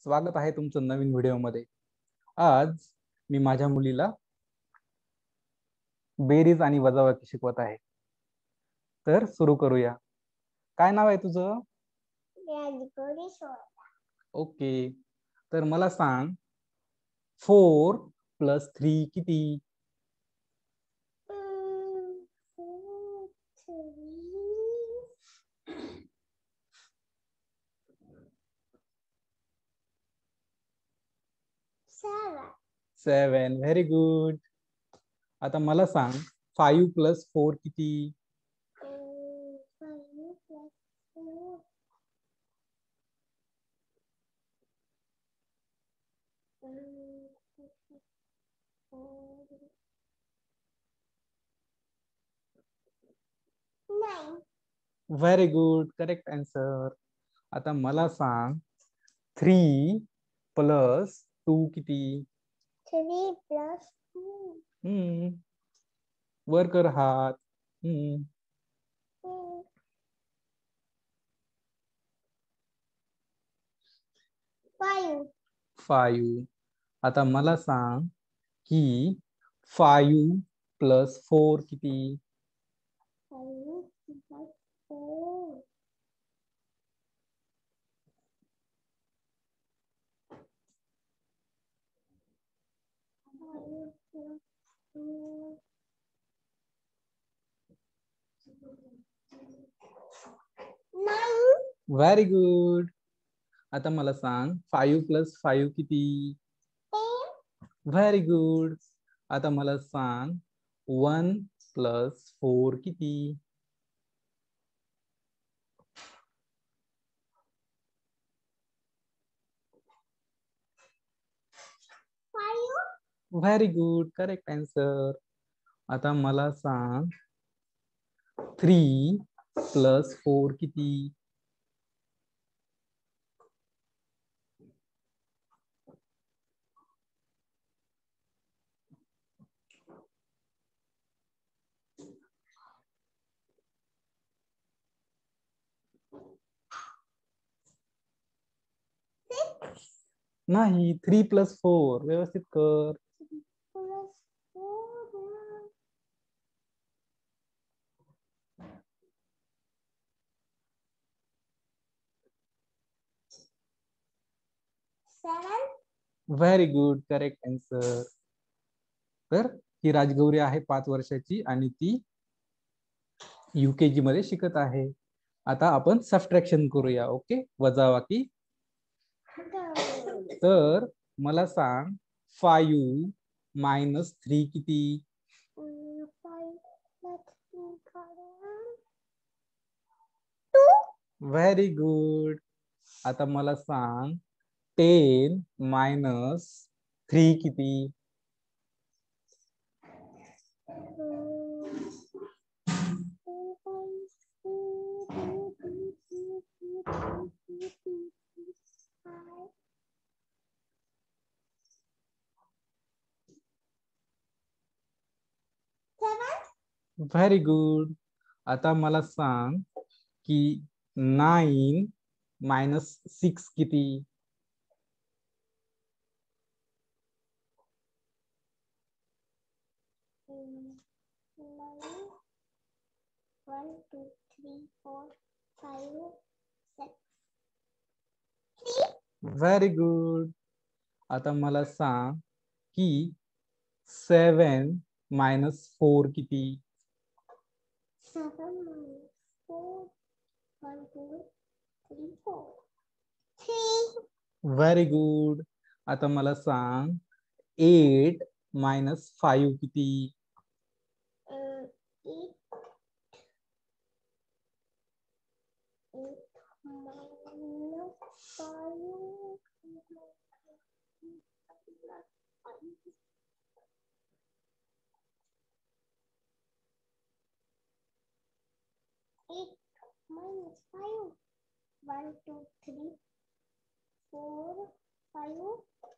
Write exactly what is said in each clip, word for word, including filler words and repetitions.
स्वागत आहे तुमचं नवीन व्हिडिओमध्ये। आज मी माझ्या मुलीला बेरीज आणि वजाबाकी शिकवत आहे। तर सुरू करूया। काय नाव आहे तुझं? राजगौरी सोळा। ओके, तर मला सांग फोर प्लस थ्री किती? सेवन। Seven, very good. आता मला सांग फाइव प्लस फोर किती? Five plus four nine. Very good, correct answer. आता मला सांग थ्री प्लस टू किती? थ्री प्लस टू हम्म वर कर हात। हम्म फाइव। फाइव। आता मला सांग की फाइव प्लस फोर किती? Five plus four five plus four nine. Very good. आता मला सांग फाइव प्लस फाइव किती? टेन। Very good. आता मला सांग वन प्लस फोर किती? Five. Very good, correct answer. आता मला सांग थ्री प्लस फोर किती? सिक्स। नाही, थ्री प्लस फोर व्यवस्थित कर। Plus four seven. Very good, correct answer. तर ही राजगौरी आहे पाच वर्षाची आणि ती युकेजी मध्ये शिकत आहे। आता आपण सबट्रॅक्शन करूया। ओके, वजाबाकी। तर मला सांग फाइव मायनस थ्री किती? टू। Very good. आता मला सांग टेन मायनस थ्री किती? Very good. आता मला सांग की नाइन मायनस सिक्स किती? One two three four five six three. Very good. आता मला सांग की सेवन मायनस फोर किती? Seven minus four one two three four three. Very good. आता मला सांग एट मायनस फाइव किती? Eight eight minus five eight minus five one two three four five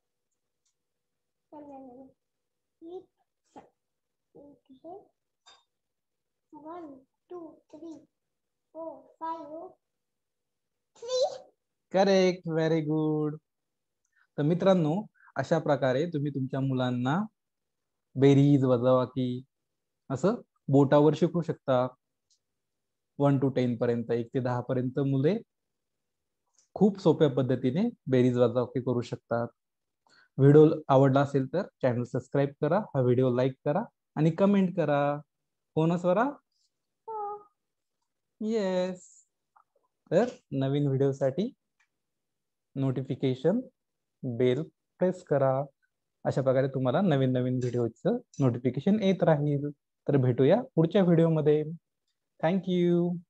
seven eight eight है one two three four five three. Correct, very good. तर मित्रांनो, अशा प्रकारे तुम्ही तुमच्या मुलांना बेरीज, वजाबाकी असं बोटावर शिकवू शकता. वन टू टेन पर्यंत, एक ते दहा पर्यंत मुले खूप सोप्या पद्धतीने बेरीज वजाबाकी करू शकतात. व्हिडिओ आवडला असेल तर चॅनल सबस्क्राईब करा, हा व्हिडिओ लाईक करा आणि कमेंट करा. हो ना स्वरा? येस. तर नवीन व्हिडिओसाठी नोटिफिकेशन बेल प्रेस करा. अशा प्रकारे तुम्हाला नवीन नवीन व्हिडिओचं नोटिफिकेशन येत राहील. तर भेटूया पुढच्या व्हिडिओमध्ये. Thank you.